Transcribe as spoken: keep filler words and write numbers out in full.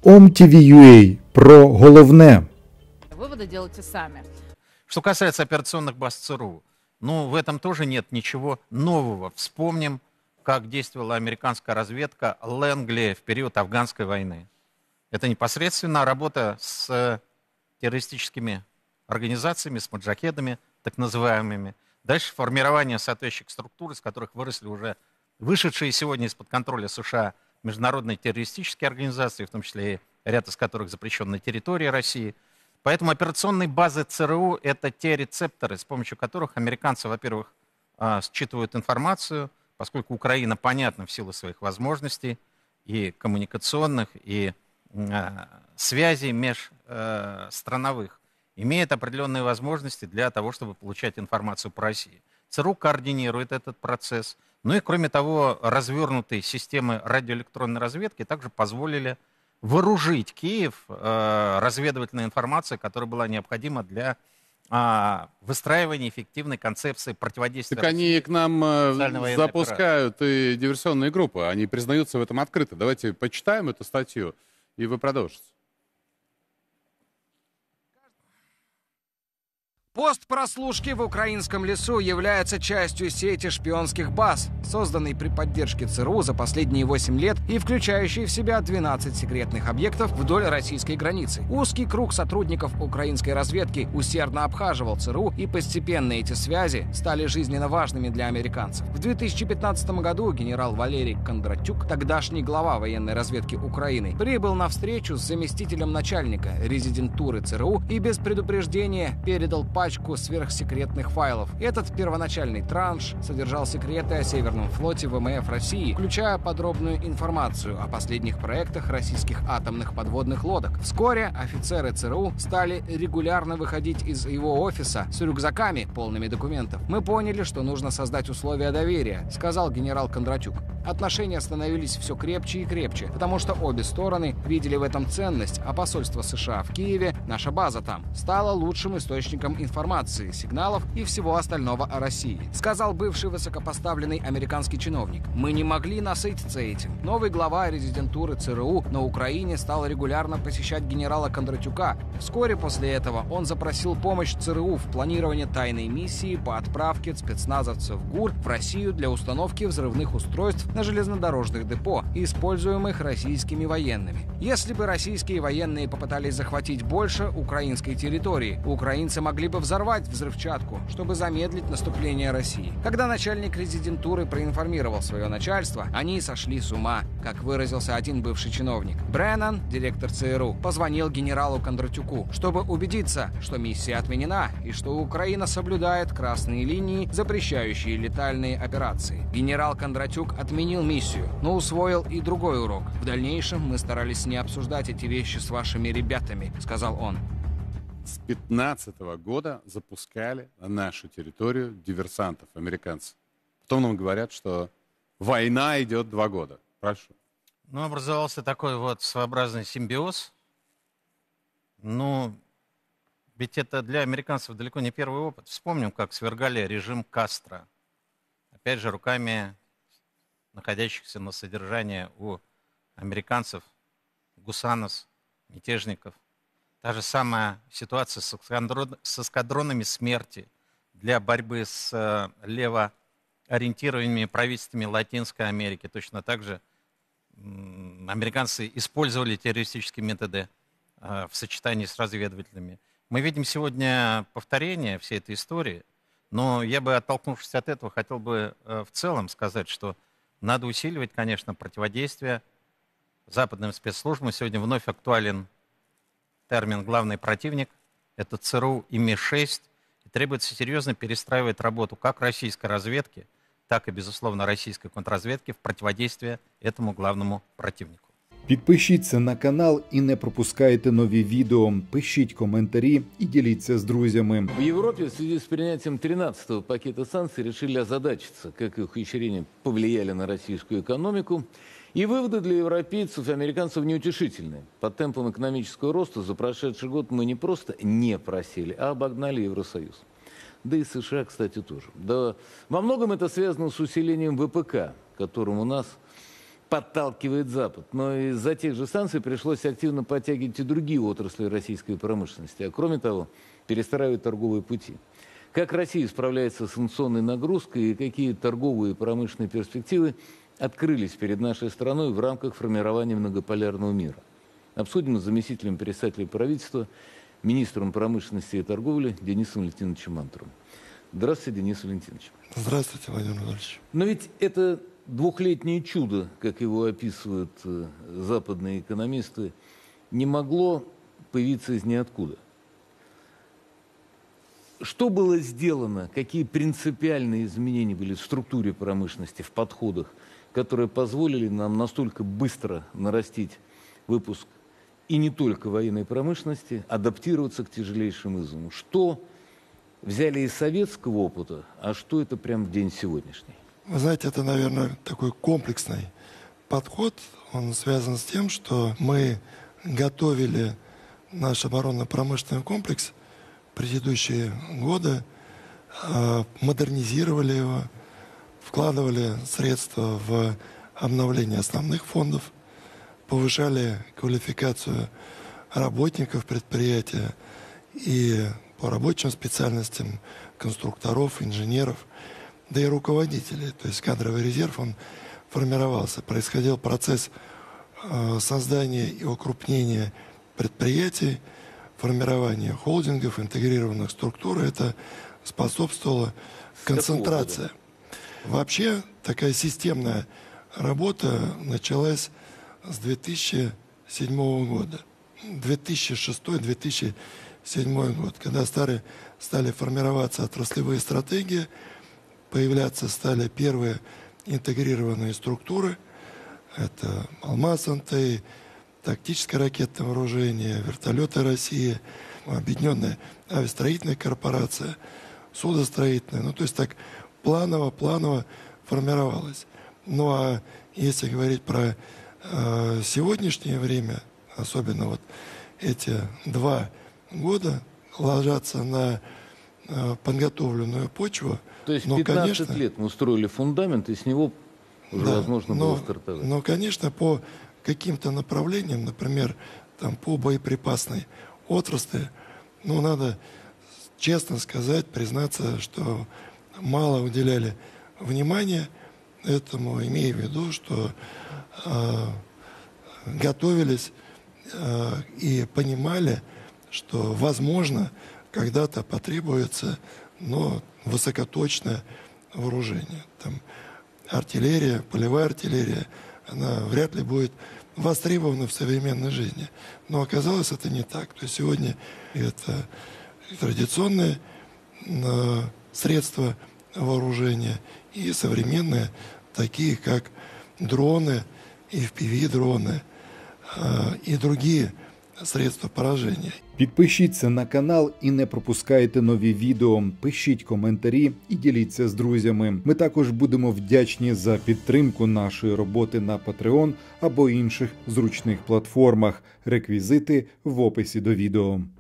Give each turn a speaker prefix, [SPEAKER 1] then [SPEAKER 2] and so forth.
[SPEAKER 1] ом-ті-ві.ю.а про головне.
[SPEAKER 2] Выводы делайте сами.
[SPEAKER 3] Что касается операционных баз ЦРУ, ну, в этом тоже нет ничего нового. Вспомним, как действовала американская разведка Лэнгли в период афганской войны. Это непосредственно работа с террористическими организациями, с маджахедами, так называемыми. Дальше формирование соответствующих структур, из которых выросли уже вышедшие сегодня из-под контроля США международные террористические организации, в том числе и ряд из которых запрещен на территории России. Поэтому операционные базы ЦРУ — это те рецепторы, с помощью которых американцы, во-первых, считывают информацию, поскольку Украина, понятно, в силу своих возможностей и коммуникационных, и связей межстрановых, имеет определенные возможности для того, чтобы получать информацию по России. ЦРУ координирует этот процесс. Ну и, кроме того, развернутые системы радиоэлектронной разведки также позволили вооружить Киев э, разведывательной информацией, которая была необходима для э, выстраивания эффективной концепции противодействия.
[SPEAKER 4] Так они к нам э, запускают операции. И диверсионные группы. Они признаются в этом открыто. Давайте почитаем эту статью, и вы продолжите.
[SPEAKER 5] Пост прослушки в украинском лесу является частью сети шпионских баз, созданной при поддержке ЦРУ за последние восемь лет и включающей в себя двенадцать секретных объектов вдоль российской границы. Узкий круг сотрудников украинской разведки усердно обхаживал ЦРУ, и постепенно эти связи стали жизненно важными для американцев. В две тысячи пятнадцатом году генерал Валерий Кондратюк, тогдашний глава военной разведки Украины, прибыл на встречу с заместителем начальника резидентуры ЦРУ и без предупреждения передал пачку сверхсекретных файлов. Этот первоначальный транш содержал секреты о Северном флоте ВМФ России, включая подробную информацию о последних проектах российских атомных подводных лодок. Вскоре офицеры ЦРУ стали регулярно выходить из его офиса с рюкзаками, полными документов. «Мы поняли, что нужно создать условия доверия», — сказал генерал Кондратюк. Отношения становились все крепче и крепче, потому что обе стороны видели в этом ценность, а посольство США в Киеве, наша база там, стало лучшим источником информации, сигналов и всего остального о России, сказал бывший высокопоставленный американский чиновник. «Мы не могли насытиться этим». Новый глава резидентуры ЦРУ на Украине стал регулярно посещать генерала Кондратюка. Вскоре после этого он запросил помощь ЦРУ в планировании тайной миссии по отправке спецназовцев ГУР в Россию для установки взрывных устройств на железнодорожных депо, используемых российскими военными. Если бы российские военные попытались захватить больше украинской территории, украинцы могли бы взорвать взрывчатку, чтобы замедлить наступление России. Когда начальник резидентуры проинформировал свое начальство, они сошли с ума, как выразился один бывший чиновник. Бреннан, директор ЦРУ, позвонил генералу Кондратюку, чтобы убедиться, что миссия отменена и что Украина соблюдает красные линии, запрещающие летальные операции. Генерал Кондратюк отменил миссию, но усвоил и другой урок. «В дальнейшем мы старались не обсуждать эти вещи с вашими ребятами», — сказал он.
[SPEAKER 4] С пятнадцатого года запускали на нашу территорию диверсантов, американцев. Потом нам говорят, что война идет два года. Прошу.
[SPEAKER 3] Ну, образовался такой вот своеобразный симбиоз. Ну, ведь это для американцев далеко не первый опыт. Вспомним, как свергали режим Кастро. Опять же, руками находящихся на содержании у американцев гусанос, мятежников. Та же самая ситуация с, эскадрон, с эскадронами смерти для борьбы с э, левоориентированными правительствами Латинской Америки. Точно так же м, американцы использовали террористические методы э, в сочетании с разведывательными. Мы видим сегодня повторение всей этой истории, но я бы, оттолкнувшись от этого, хотел бы э, в целом сказать, что надо усиливать, конечно, противодействие западным спецслужбам. Сегодня вновь актуален термин «главный противник». Это ЦРУ и Ми шесть. И требуется серьезно перестраивать работу как российской разведки, так и, безусловно, российской контрразведки в противодействие этому главному противнику.
[SPEAKER 1] Підпишіться на канал і не пропускайте нові відео. Пишіть коментарі і діліться з друзями.
[SPEAKER 6] В Европе в связи с принятием тринадцатого пакета санкций решили озадачиться, как их ухищрения повлияли на российскую экономику. И выводы для европейцев и американцев неутешительные. По темпам экономического роста за прошедший год мы не просто не просели, а обогнали Евросоюз. Да и США, кстати, тоже. Да, во многом это связано с усилением ВПК, которым у нас подталкивает Запад. Но из-за тех же санкций пришлось активно подтягивать и другие отрасли российской промышленности. А кроме того, перестраивать торговые пути. Как Россия справляется с санкционной нагрузкой и какие торговые и промышленные перспективы открылись перед нашей страной в рамках формирования многополярного мира. Обсудим с заместителем председателя правительства, министром промышленности и торговли Денисом Валентиновичем Мантуровым. Здравствуйте, Денис Валентинович.
[SPEAKER 7] Здравствуйте, Владимир Владимирович.
[SPEAKER 6] Но ведь это двухлетнее чудо, как его описывают э, западные экономисты, не могло появиться из ниоткуда. Что было сделано, какие принципиальные изменения были в структуре промышленности, в подходах, которые позволили нам настолько быстро нарастить выпуск и не только военной промышленности, адаптироваться к тяжелейшим вызовам? Что взяли из советского опыта, а что это прям в день сегодняшний?
[SPEAKER 7] Вы знаете, это, наверное, такой комплексный подход. Он связан с тем, что мы готовили наш оборонно-промышленный комплекс предыдущие годы, модернизировали его, вкладывали средства в обновление основных фондов, повышали квалификацию работников предприятия и по рабочим специальностям конструкторов, инженеров, да и руководителей. То есть кадровый резерв, он формировался. Происходил процесс э, создания и укрупнения предприятий, формирования холдингов, интегрированных структур. Это способствовало концентрации. Вообще такая системная работа началась с две тысячи седьмого года. две тысячи шестой — две тысячи седьмой год, когда стали, стали формироваться отраслевые стратегии, появляться стали первые интегрированные структуры. Это «Алмаз Антей», тактическое ракетное вооружение, вертолеты России, объединенная авиастроительная корпорация, судостроительная. Ну, то есть так планово-планово формировалось. Ну, а если говорить про э, сегодняшнее время, особенно вот эти два года ложатся на э, подготовленную почву.
[SPEAKER 6] То есть
[SPEAKER 7] но,
[SPEAKER 6] пятнадцать
[SPEAKER 7] конечно,
[SPEAKER 6] лет мы устроили фундамент, и с него уже
[SPEAKER 7] да,
[SPEAKER 6] возможно
[SPEAKER 7] но,
[SPEAKER 6] было стартовать.
[SPEAKER 7] Но, конечно, по каким-то направлениям, например, там, по боеприпасной отрасли, ну, надо честно сказать, признаться, что мало уделяли внимания этому, имея в виду, что э, готовились э, и понимали, что, возможно, когда-то потребуется, но высокоточное вооружение. Там, артиллерия, полевая артиллерия, она вряд ли будет востребована в современной жизни. Но оказалось, это не так. То есть сегодня это традиционные э, средства вооружения и современные, такие как дроны, эф пі ві-дрони э, і другие средства пораження.
[SPEAKER 1] Підпишіться на канал і не пропускайте нові відео, пишіть коментарі і діліться з друзями. Ми також будемо вдячні за підтримку нашої роботи на Patreon або інших зручних платформах. Реквізити в описі до відео.